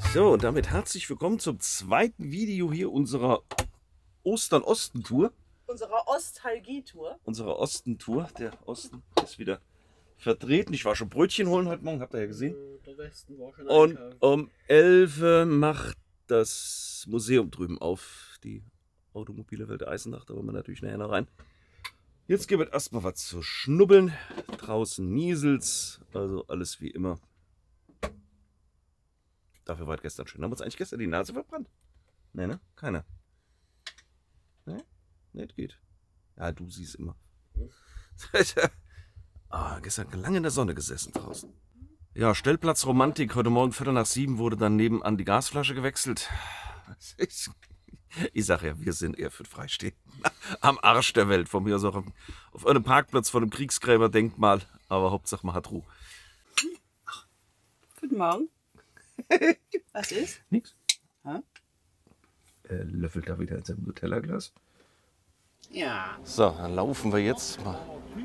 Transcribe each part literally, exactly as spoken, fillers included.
So, und damit herzlich willkommen zum zweiten Video hier unserer Ostern-Osten-Tour. Unserer Ostalgie-Tour. Unserer Osten-Tour. Der Osten ist wieder vertreten. Ich war schon Brötchen holen heute Morgen, habt ihr ja gesehen. Der Westen war schon Und einkaufen. um elf Uhr macht das Museum drüben auf, die Automobile Welt Eisenach. Da wollen wir natürlich nachher noch rein. Jetzt gibt es erstmal was zu schnubbeln. Draußen nieselt's, also alles wie immer. Dafür war es gestern schön. Haben wir uns eigentlich gestern die Nase verbrannt? Nee, ne? Keiner. Ne? Ne, das geht. Ja, du siehst immer. Ah, gestern lange in der Sonne gesessen draußen. Ja, Stellplatzromantik. Heute Morgen Viertel nach sieben wurde dann nebenan die Gasflasche gewechselt. Ich, ich sag ja, wir sind eher für Freistehen. Am Arsch der Welt. Von mir aus auch auf einem Parkplatz vor einem Kriegsgräberdenkmal. Aber Hauptsache man hat Ruhe. Guten Morgen. Was ist? Nix. Hä? Er löffelt da wieder in seinem Nutella-Glas. Ja. So, dann laufen wir jetzt mal.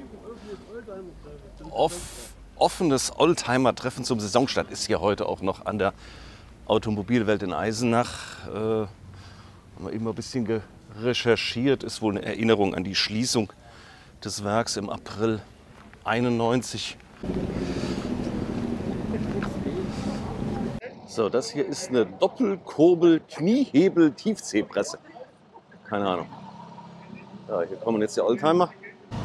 Off, offenes Oldtimer-Treffen zum Saisonstart ist ja heute auch noch an der Automobilwelt in Eisenach. Äh, haben wir eben ein bisschen recherchiert. Ist wohl eine Erinnerung an die Schließung des Werks im April einundneunzig. So, das hier ist eine Doppelkurbel-Kniehebel-Tiefzähpresse. Keine Ahnung. Ja, hier kommen jetzt die Oldtimer.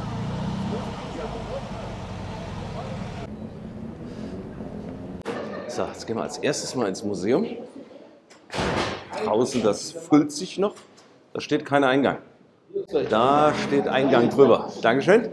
So, jetzt gehen wir als erstes mal ins Museum. Draußen, das füllt sich noch. Da steht kein Eingang. Da steht Eingang drüber. Dankeschön.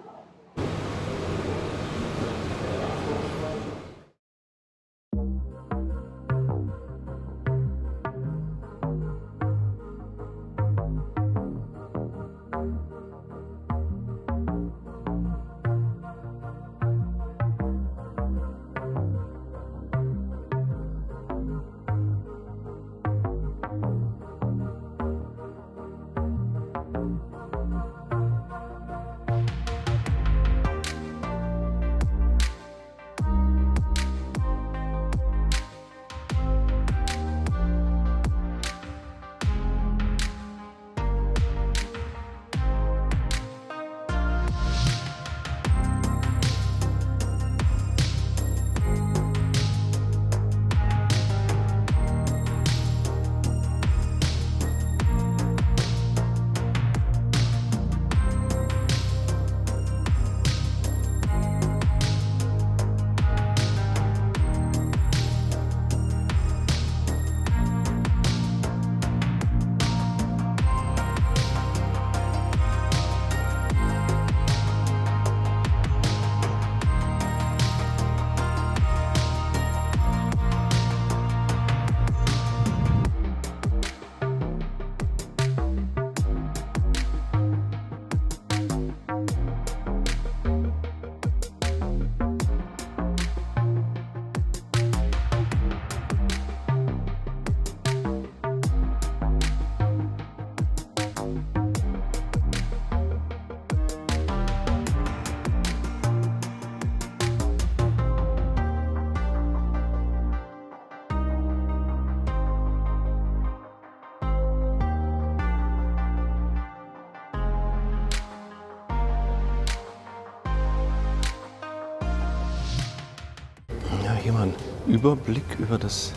Hier mal ein Überblick über das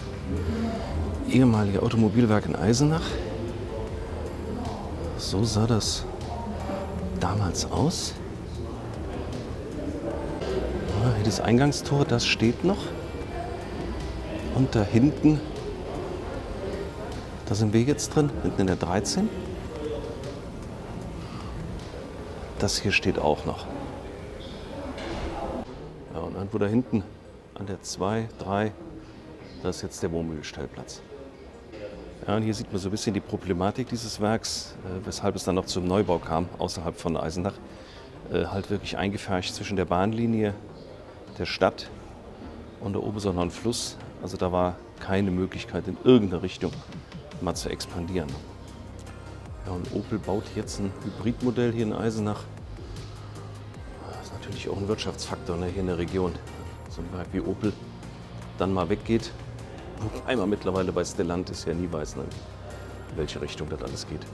ehemalige Automobilwerk in Eisenach. So sah das damals aus. Ja, hier das Eingangstor, das steht noch. Und da hinten, da sind wir jetzt drin, hinten in der dreizehn. Das hier steht auch noch. Ja, und irgendwo da hinten an der zwei, drei, da ist jetzt der Wohnmobilstellplatz. Ja, und hier sieht man so ein bisschen die Problematik dieses Werks, äh, weshalb es dann noch zum Neubau kam, außerhalb von Eisenach. Äh, halt wirklich eingefärcht zwischen der Bahnlinie der Stadt und da oben ist auch noch ein Fluss. Also da war keine Möglichkeit in irgendeine Richtung mal zu expandieren. Ja, und Opel baut jetzt ein Hybridmodell hier in Eisenach. Das ist natürlich auch ein Wirtschaftsfaktor, ne, hier in der Region. So ein Werk wie Opel dann mal weggeht, Wobei man mittlerweile bei Stellantis ja nie weiß, ne, in welche Richtung das alles geht.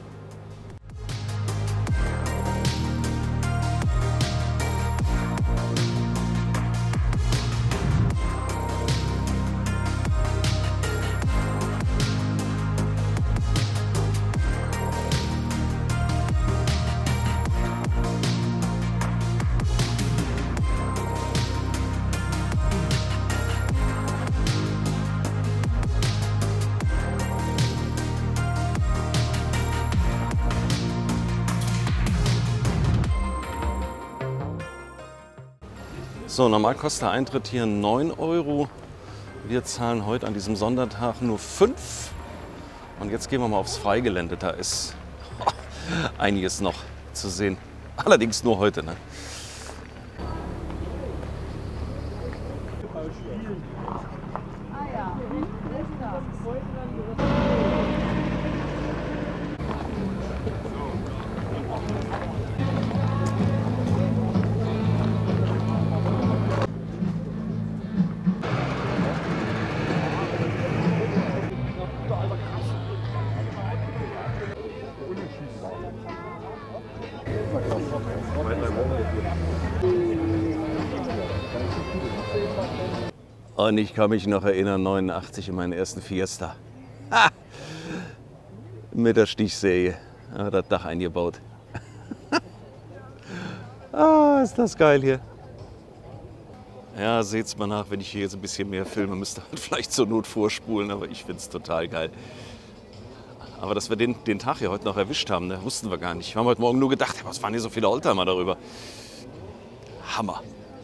So, normal kostet der Eintritt hier neun Euro. Wir zahlen heute an diesem Sondertag nur fünf. Und jetzt gehen wir mal aufs Freigelände. Da ist einiges noch zu sehen. Allerdings nur heute, ne? Und ich kann mich noch erinnern, neunundachtzig in meinen ersten Fiesta. Ha! Mit der Stichsäge. Ja, das Dach eingebaut. Ah, ist das geil hier. Ja, seht's mal nach, wenn ich hier jetzt ein bisschen mehr filme, müsste halt vielleicht zur Not vorspulen, aber ich find's total geil. Aber dass wir den, den Tag hier heute noch erwischt haben, ne, wussten wir gar nicht. Wir haben heute Morgen nur gedacht, ja, was waren hier so viele Oldtimer darüber? Hammer.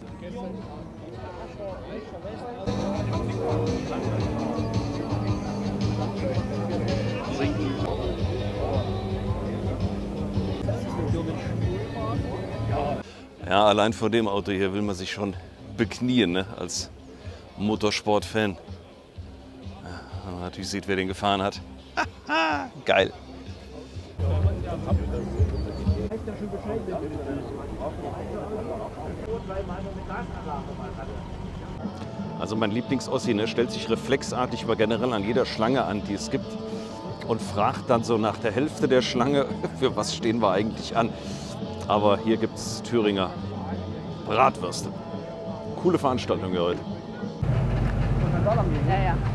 Ja, allein vor dem Auto hier will man sich schon beknien, ne, als Motorsport-Fan. Ja, wenn man natürlich sieht, wer den gefahren hat. Geil. Also mein Lieblings-Ossi, ne, stellt sich reflexartig aber generell an jeder Schlange an, die es gibt. Und fragt dann so nach der Hälfte der Schlange, für was stehen wir eigentlich an. Aber hier gibt es Thüringer Bratwürste. Coole Veranstaltung hier heute. Ja, ja.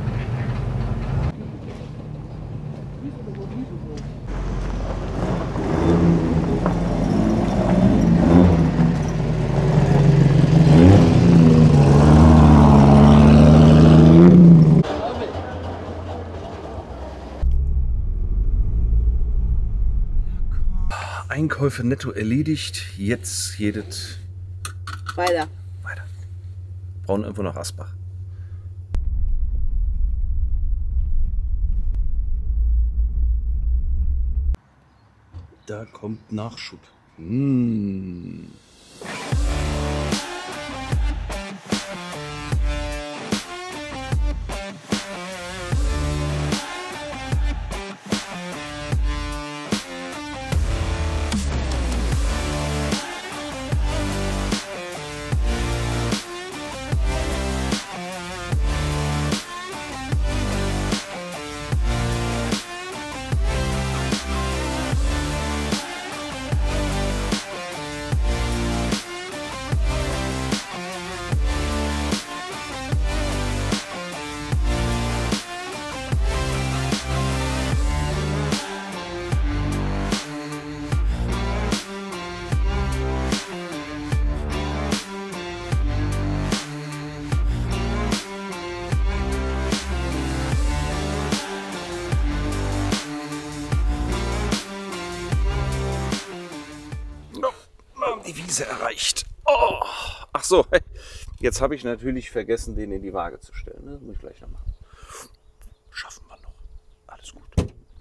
Einkäufe netto erledigt. Jetzt jedes Weiter. weiter. Brauchen irgendwo noch Asbach. Da kommt Nachschub. Mmh. Die Wiese erreicht. Oh. Ach so, jetzt habe ich natürlich vergessen, den in die Waage zu stellen. Das muss ich gleich noch machen. Schaffen wir noch. Alles gut.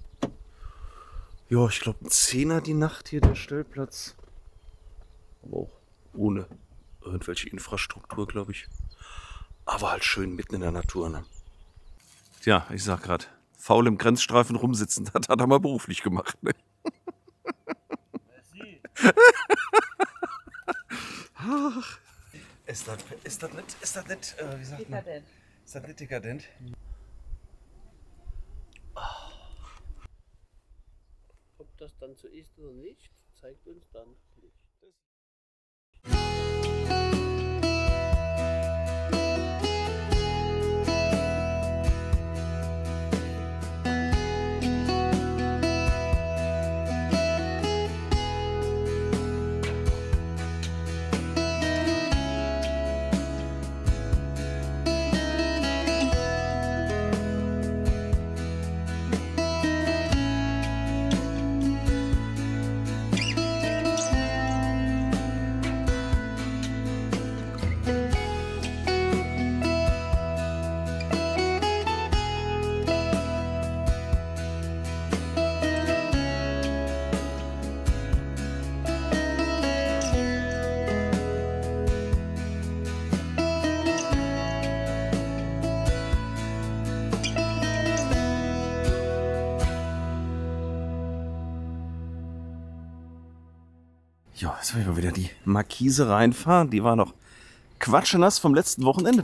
Ja, ich glaube, ein Zehner die Nacht hier, der Stellplatz. Aber auch ohne irgendwelche Infrastruktur, glaube ich. Aber halt schön mitten in der Natur. Ne? Tja, ich sag gerade, faul im Grenzstreifen rumsitzen, das hat er mal beruflich gemacht. Ne? Ach, ist das, ist das nicht, ist das nicht, äh, wie sagt man? Dekadent. Ist das nicht dekadent? dann so ist oder nicht, zeigt uns dann Licht. Ja, jetzt will ich mal wieder die Markise reinfahren. Die war noch quatschenass vom letzten Wochenende.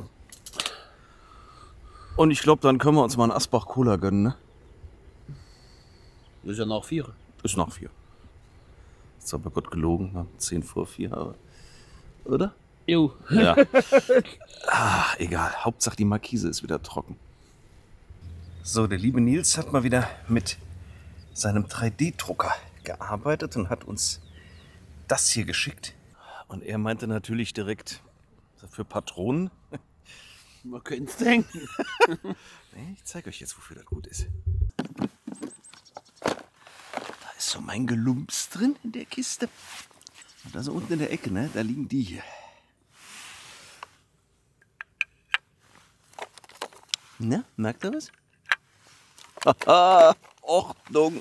Und ich glaube, dann können wir uns mal einen Asbach Cola gönnen, ne? Das ist ja nach vier. Ist nach vier. Ist aber Gott gelogen, ne? Zehn vor vier, aber. Oder? Jo. Ja. Ah, egal. Hauptsache die Markise ist wieder trocken. So, der liebe Nils hat mal wieder mit seinem drei D Drucker gearbeitet und hat uns das hier geschickt. Und er meinte natürlich direkt für Patronen. Man könnte es denken. Ich zeige euch jetzt, wofür das gut ist. Da ist so mein Gelumps drin in der Kiste. Und da so unten in der Ecke, ne, da liegen die hier. Na, merkt ihr was? Haha, Ordnung.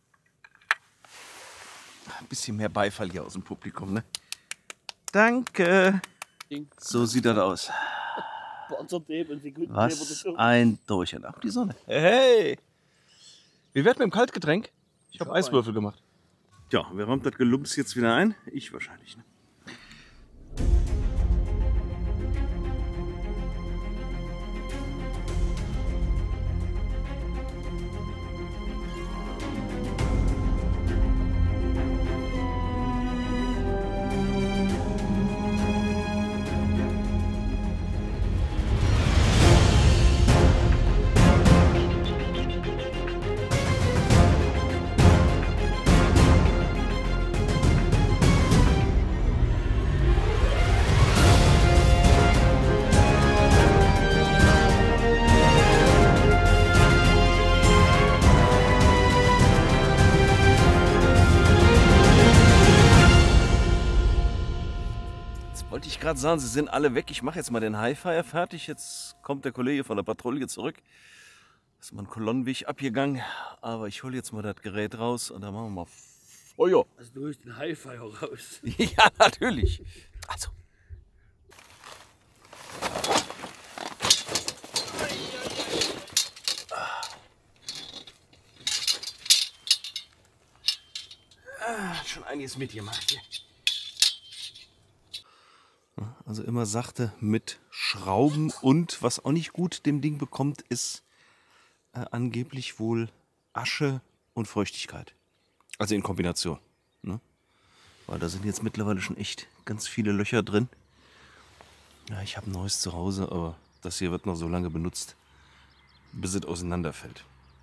Ein bisschen mehr Beifall hier aus dem Publikum, ne? Danke. Ding. So sieht das aus. Panzertape und Sekundenkleber Was dazu. ein Durcheinander. Ach, die Sonne. Hey! Wie wird mit dem Kaltgetränk? Ich habe hab Eiswürfel gemacht. Tja, wer räumt das Gelumps jetzt wieder ein? Ich wahrscheinlich, ne? Wollte ich gerade sagen, sie sind alle weg. Ich mache jetzt mal den Highfire fertig. Jetzt kommt der Kollege von der Patrouille zurück. Das ist mal ein Kolonnenweg abgegangen. Aber ich hole jetzt mal das Gerät raus und dann machen wir mal Feuer. Also du holst den Highfire raus. Ja, natürlich. Also. Ah, schon einiges mitgemacht hier. Also immer sachte mit Schrauben und was auch nicht gut dem Ding bekommt, ist äh, angeblich wohl Asche und Feuchtigkeit. Also in Kombination. Ne? Weil da sind jetzt mittlerweile schon echt ganz viele Löcher drin. Ja, ich habe ein neues zu Hause, aber das hier wird noch so lange benutzt, bis es auseinanderfällt.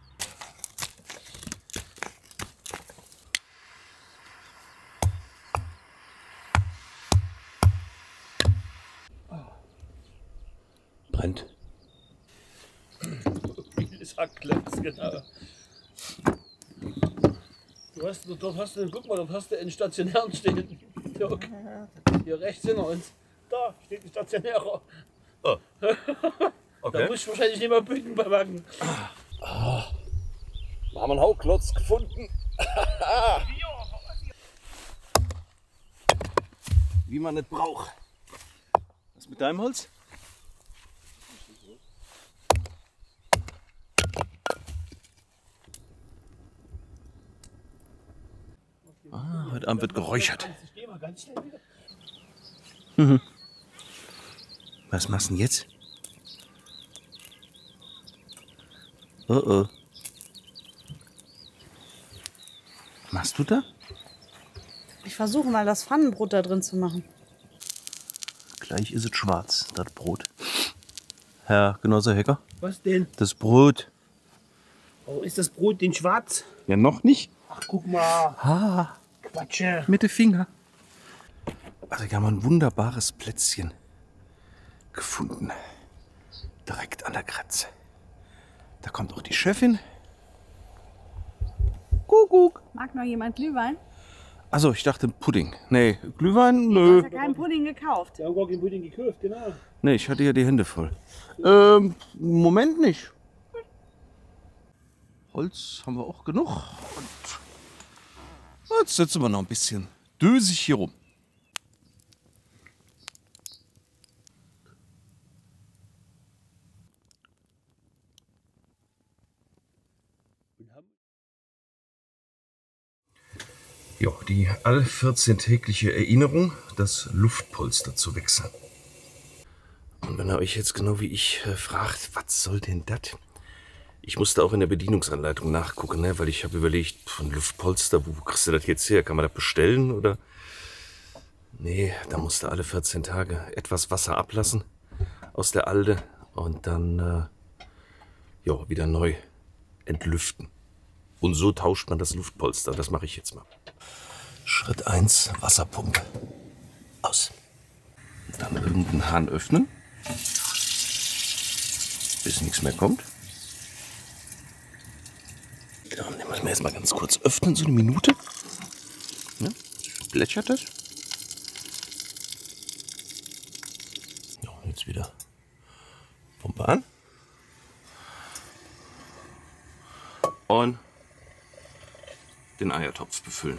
Brennt. Das Hackklotz, genau. Du hast, dort hast du, guck mal, dort hast du einen stationären stehen. Hier, hier rechts hinter uns. Da steht ein stationärer. Oh. Da Okay. musst du wahrscheinlich nicht mehr bücken beim Wagen. Ah, wir haben einen Hauklotz gefunden. Wie man nicht braucht. Was mit deinem Holz? Ah, heute Abend wird geräuchert. Mhm. Was machst du denn jetzt? Oh oh. machst du da? Ich versuche mal das Pfannenbrot da drin zu machen. Gleich ist es schwarz, das Brot. Herr Genosse Hecker? Was denn? Das Brot. Oh, ist das Brot denn schwarz? Ja, noch nicht. Ach, guck mal. Ah, Quatsche. mit den Finger. Also, wir haben ein wunderbares Plätzchen gefunden. Direkt an der Grenze. Da kommt auch die Chefin. Kuckuck. Mag noch jemand Glühwein? Also, ich dachte Pudding. Nee, Glühwein? Du Nö. hast ja keinen Pudding gekauft. Wir haben gar keinen Pudding gekauft, genau. Nee, ich hatte ja die Hände voll. Ähm, Moment nicht. Holz haben wir auch genug. Und jetzt sitzen wir noch ein bisschen dösig hier rum. Ja, die alle vierzehn-tägliche Erinnerung, das Luftpolster zu wechseln. Und wenn ihr euch jetzt genau wie ich äh, fragt, was soll denn das? Ich musste auch in der Bedienungsanleitung nachgucken, ne? Weil ich habe überlegt, von Luftpolster, wo kriegst du das jetzt her? Kann man das bestellen oder? Nee, da musste alle vierzehn Tage etwas Wasser ablassen aus der Alde und dann äh, ja, wieder neu entlüften. Und so tauscht man das Luftpolster. Das mache ich jetzt mal. Schritt eins, Wasserpumpe. Aus. Dann irgendeinen Hahn öffnen, bis nichts mehr kommt. Dann müssen wir erstmal ganz kurz öffnen, so eine Minute. Ja, plätschert das. Ja, jetzt wieder Pumpe an. Und den Eiertopf befüllen.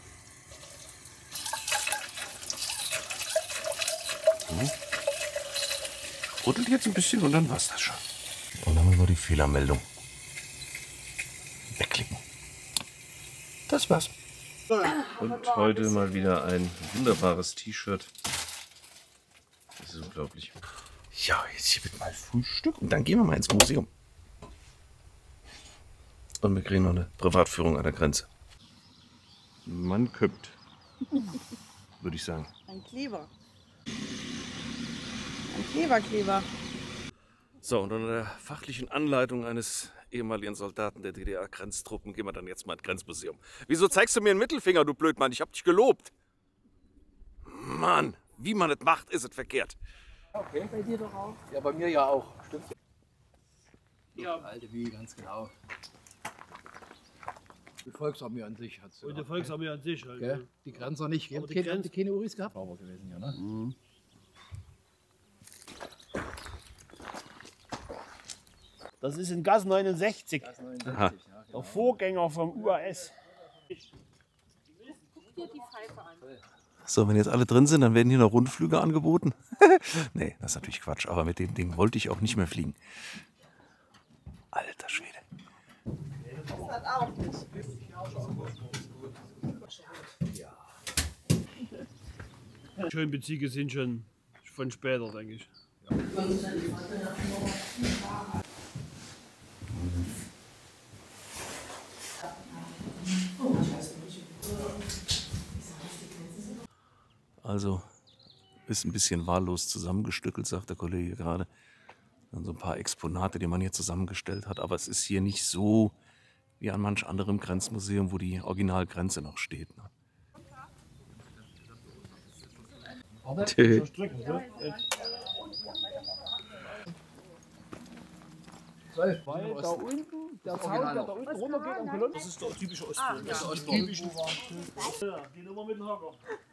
Hm. Rüttelt jetzt ein bisschen und dann war's das schon. Und dann haben wir die Fehlermeldung. Wegklicken. Das war's. Und heute mal wieder ein wunderbares T-Shirt. Das ist unglaublich. Ja, jetzt hier wird mal Frühstück und dann gehen wir mal ins Museum. Und wir kriegen noch eine Privatführung an der Grenze. Man köppt, würde ich sagen. Ein Kleber. Ein Kleberkleber. So, und unter der fachlichen Anleitung eines ehemaligen Soldaten der D D R-Grenztruppen gehen wir dann jetzt mal ins Grenzmuseum. Wieso zeigst du mir einen Mittelfinger, du Blödmann? Ich hab dich gelobt. Mann, wie man es macht, ist es verkehrt. Okay. Bei dir doch auch? Ja, bei mir ja auch. Stimmt. Ja. Alte wie, ganz genau. Die Volksarmee an sich hat es. Und die Volksarmee an sich halt. Gell? Die Grenzer nicht. Aber die Keine, Grenz- keine Uris gehabt, aber gewesen, ja, ne? Mhm. Das ist in Gas neunundsechzig, Das neunundsechzig, Aha. ja, genau. der Vorgänger vom U A S. So, wenn jetzt alle drin sind, dann werden hier noch Rundflüge angeboten. Nee, das ist natürlich Quatsch, aber mit dem Ding wollte ich auch nicht mehr fliegen. Alter Schwede. Das hat auch nicht. Schön Bezüge sind schon von später, denke ich. Also, ist ein bisschen wahllos zusammengestückelt, sagt der Kollege gerade. Dann so ein paar Exponate, die man hier zusammengestellt hat. Aber es ist hier nicht so wie an manch anderem Grenzmuseum, wo die Originalgrenze noch steht. Ne? Tö. zwölf. Weil da unten, der Zaun, der da unten runter geht am Kolonne, das ist der typische Ostblock. Das ist der typische. Ja, die Nummer mit dem Hacker.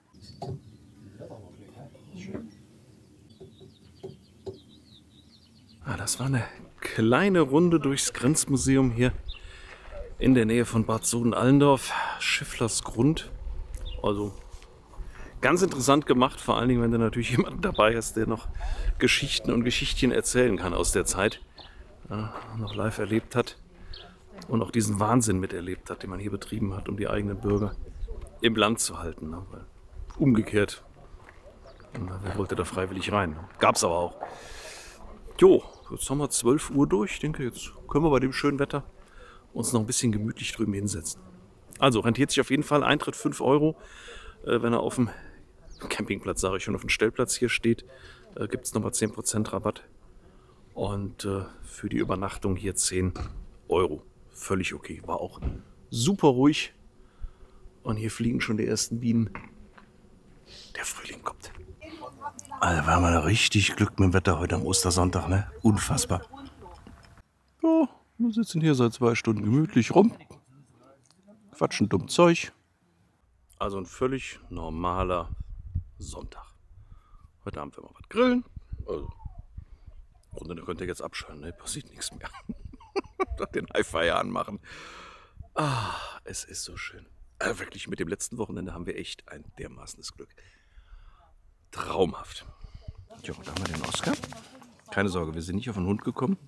Ah, das war eine kleine Runde durchs Grenzmuseum hier in der Nähe von Bad Soden-Allendorf, Schifflers Grund. Also ganz interessant gemacht, vor allen Dingen, wenn du natürlich jemanden dabei hast, der noch Geschichten und Geschichtchen erzählen kann aus der Zeit, ja, noch live erlebt hat und auch diesen Wahnsinn miterlebt hat, den man hier betrieben hat, um die eigenen Bürger im Land zu halten. Ne? Weil umgekehrt, na, wer wollte da freiwillig rein? Ne? Gab's aber auch. Jo, jetzt haben wir zwölf Uhr durch. Ich denke, jetzt können wir bei dem schönen Wetter uns noch ein bisschen gemütlich drüben hinsetzen. Also rentiert sich auf jeden Fall. Eintritt fünf Euro. Äh, wenn er auf dem Campingplatz, sage ich schon, auf dem Stellplatz hier steht, äh, gibt es nochmal zehn Prozent Rabatt. Und äh, für die Übernachtung hier zehn Euro. Völlig okay. War auch super ruhig. Und hier fliegen schon die ersten Bienen. Der Frühling kommt. Also wir haben ja richtig Glück mit dem Wetter heute am Ostersonntag, ne? Unfassbar. Ja, wir sitzen hier seit zwei Stunden gemütlich rum. Quatschen dumm Zeug. Also ein völlig normaler Sonntag. Heute Abend werden wir was grillen. Also, und dann könnt ihr jetzt abschalten, ne? Passiert nichts mehr. Den Hi-Fi anmachen. Ah, es ist so schön. Also wirklich, mit dem letzten Wochenende haben wir echt ein dermaßenes Glück. Traumhaft. Ja, da haben wir den Oscar. Keine Sorge, wir sind nicht auf den Hund gekommen.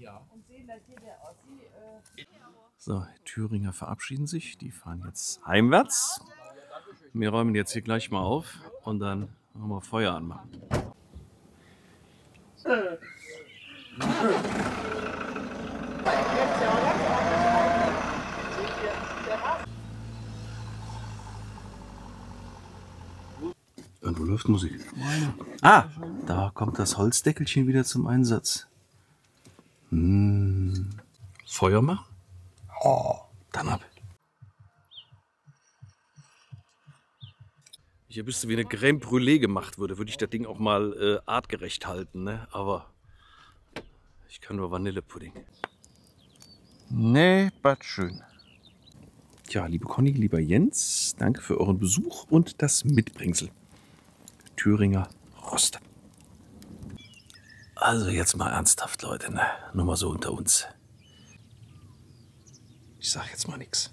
So, die Thüringer verabschieden sich. Die fahren jetzt heimwärts. Wir räumen jetzt hier gleich mal auf und dann machen wir Feuer anmachen. Und wo läuft Musik? Ah, da kommt das Holzdeckelchen wieder zum Einsatz. Hm. Feuer machen? Oh, dann ab. Ich wüsste, wie eine Crème Brûlée gemacht würde, würde ich das Ding auch mal äh, artgerecht halten, ne? Aber ich kann nur Vanillepudding. Nee, bad schön. Tja, liebe Conny, lieber Jens, danke für euren Besuch und das Mitbringsel. Thüringer Rost. Also jetzt mal ernsthaft, Leute, ne? Nur mal so unter uns. Ich sag jetzt mal nichts.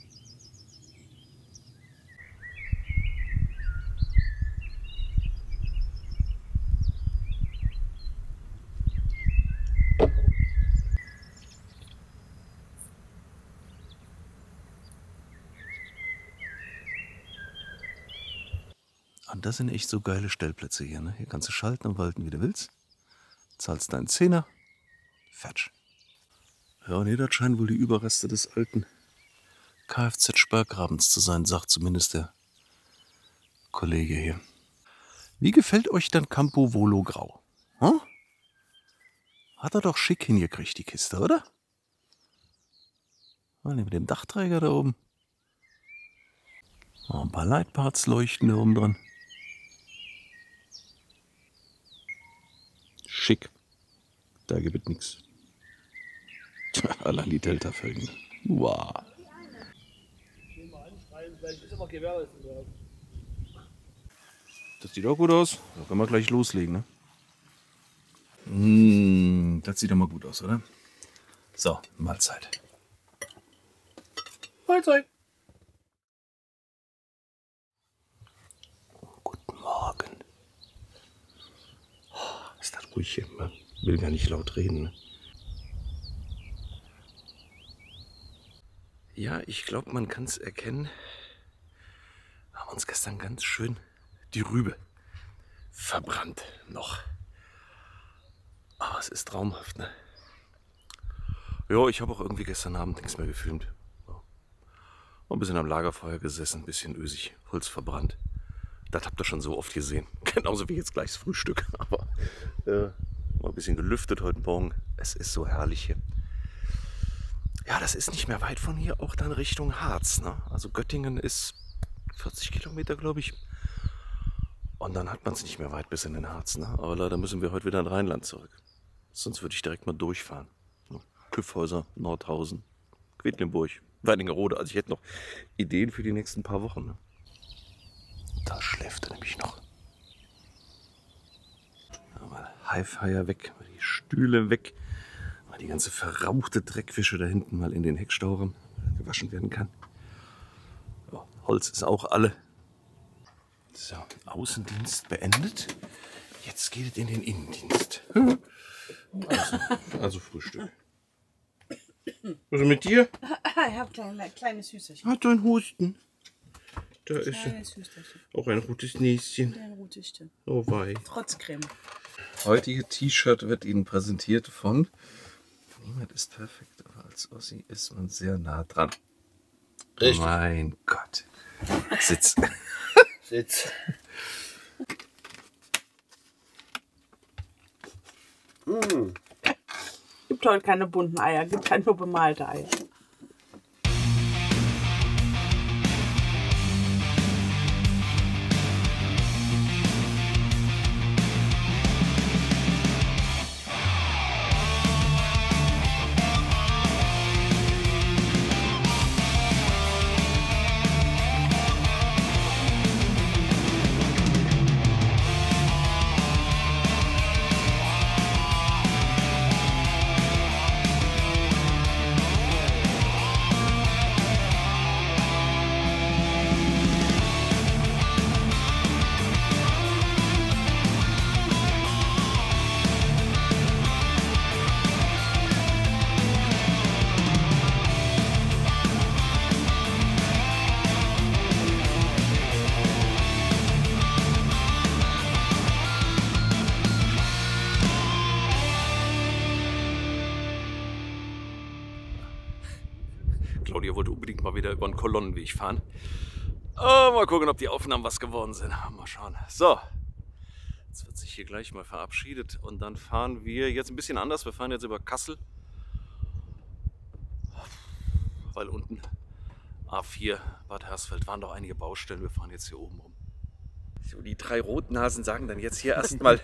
Und das sind echt so geile Stellplätze hier, ne? Hier kannst du schalten und walten, wie du willst. Zahlst deinen Zehner. Fetsch. Ja, und hier, das scheinen wohl die Überreste des alten Kfz-Sperrgrabens zu sein, sagt zumindest der Kollege hier. Wie gefällt euch dann Campo Volo Grau? Hm? Hat er doch schick hingekriegt, die Kiste, oder? Mal mit dem Dachträger da oben. Oh, ein paar Leitparts leuchten da oben dran. Schick. Da gibt es nichts. Allein die Delta-Felgen. Wow. Das sieht auch gut aus. Da können wir gleich loslegen, ne? Mmh, das sieht doch mal gut aus, oder? So, Mahlzeit. Mahlzeit. Guten Morgen. Oh, ist das ruhig hier? Man will gar nicht laut reden, ne? Ja, ich glaube, man kann es erkennen. Wir haben uns gestern ganz schön die Rübe verbrannt noch. Aber es ist traumhaft, ne? Ja, ich habe auch irgendwie gestern Abend nichts mehr gefilmt. Ein bisschen am Lagerfeuer gesessen, ein bisschen ösig, Holz verbrannt. Das habt ihr schon so oft gesehen. Genauso wie jetzt gleich das Frühstück. Aber äh, mal ein bisschen gelüftet heute Morgen. Es ist so herrlich hier. Ja, das ist nicht mehr weit von hier, auch dann Richtung Harz, ne? Also Göttingen ist vierzig Kilometer, glaube ich. Und dann hat man es nicht mehr weit bis in den Harz, ne? Aber leider müssen wir heute wieder in Rheinland zurück. Sonst würde ich direkt mal durchfahren. Küffhäuser, Nordhausen, Quedlinburg, Wernigerode. Also ich hätte noch Ideen für die nächsten paar Wochen, ne? Da schläft er nämlich noch. Mal Highfire weg, mal die Stühle weg. Die ganze verrauchte Dreckfische da hinten mal in den Heckstauraum gewaschen werden kann. Ja, Holz ist auch alle. So, Außendienst beendet. Jetzt geht es in den Innendienst. Also, also Frühstück. Was ist mit dir? Ich habe kleine, kleines Hüsterchen. Hat ein Husten. Da ist Kleines Hüsterchen. auch ein rotes Näschen. Ein Rotüchte. Oh wei. Trotz Creme. Heutige T-Shirt wird Ihnen präsentiert von Niemand ist perfekt, aber als Ossi ist man sehr nah dran. Richtig. Mein Gott. Sitz. Sitz. Mmh. Gibt heute keine bunten Eier, gibt halt nur bemalte Eier. Claudia wollte unbedingt mal wieder über einen Kolonnenweg fahren. Oh, mal gucken, ob die Aufnahmen was geworden sind. Mal schauen. So, jetzt wird sich hier gleich mal verabschiedet und dann fahren wir jetzt ein bisschen anders. Wir fahren jetzt über Kassel, weil unten A vier Bad Hersfeld waren doch einige Baustellen. Wir fahren jetzt hier oben rum. So, die drei Rotnasen sagen dann jetzt hier erstmal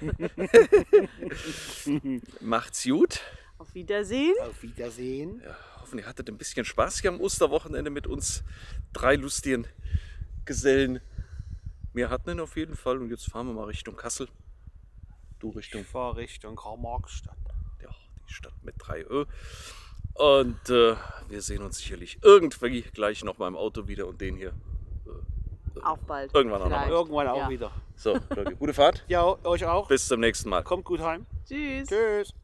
macht's gut. Auf Wiedersehen. Auf Wiedersehen. Ja, hoffen, ihr hattet ein bisschen Spaß hier am Osterwochenende mit uns drei lustigen Gesellen. Wir hatten ihn auf jeden Fall und jetzt fahren wir mal Richtung Kassel. Du Richtung? Ich fahre Richtung Karl-Marx-Stadt. Ja, die Stadt mit drei Ö. Und äh, wir sehen uns sicherlich irgendwie gleich noch mal im Auto wieder und den hier. Äh, Auch bald. Irgendwann auch noch mal. Irgendwann auch Ja. wieder. So, Leute, gute Fahrt. Ja, euch auch. Bis zum nächsten Mal. Kommt gut heim. Tschüss. Tschüss.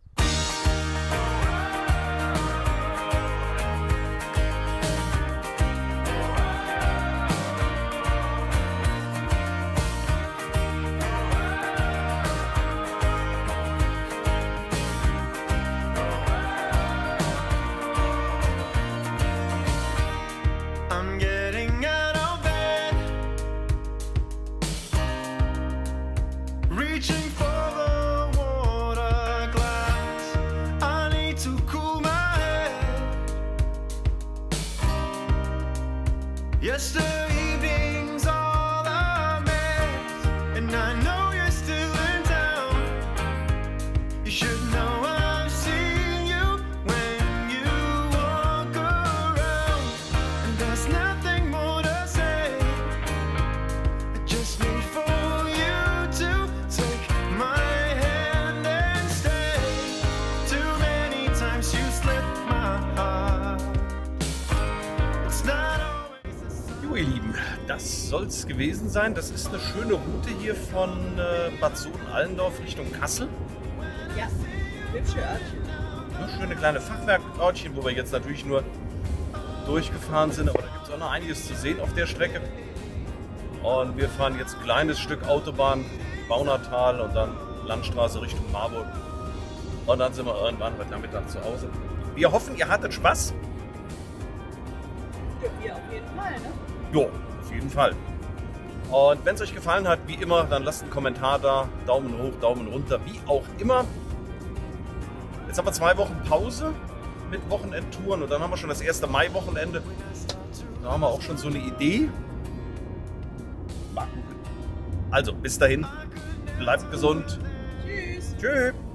I'm getting out of bed, reaching for the water glass. I need to cool my head. Yesterday evening's all a mess, and I know you're still in town. You should know I've seen you when you walk around. There's nothing more to say. I just need for you to take my hand and stay. Too many times you slipped my heart. It's not always the same. Jo, ihr Lieben, das soll es gewesen sein. Das ist eine schöne Route hier von äh, Bad Sohn-Allendorf Richtung Kassel. Ja, hübsche Örtchen. Eine schöne kleine Fachwerkörtchen, wo wir jetzt natürlich nur durchgefahren sind, aber da gibt es auch noch einiges zu sehen auf der Strecke. Und wir fahren jetzt ein kleines Stück Autobahn, Baunatal und dann Landstraße Richtung Marburg. Und dann sind wir irgendwann heute Nachmittag zu Hause. Wir hoffen, ihr hattet Spaß. Ja, wir auf jeden Fall, ne? Jo, auf jeden Fall. Und wenn es euch gefallen hat, wie immer, dann lasst einen Kommentar da. Daumen hoch, Daumen runter, wie auch immer. Jetzt haben wir zwei Wochen Pause mit Wochenendtouren und dann haben wir schon das erste Mai-Wochenende. Da haben wir auch schon so eine Idee. Mal gucken. Also, bis dahin, bleibt gesund. Tschüss. Tschüss.